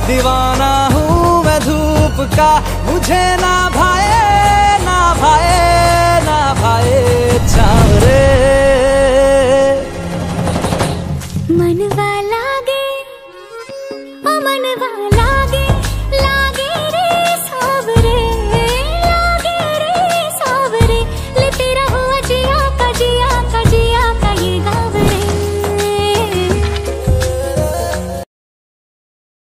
दीवाना हूँ मैं धूप का, मुझे ना भाए ना भाए ना भाए छाँव रे। मनवा लागे ओ मनवा लागे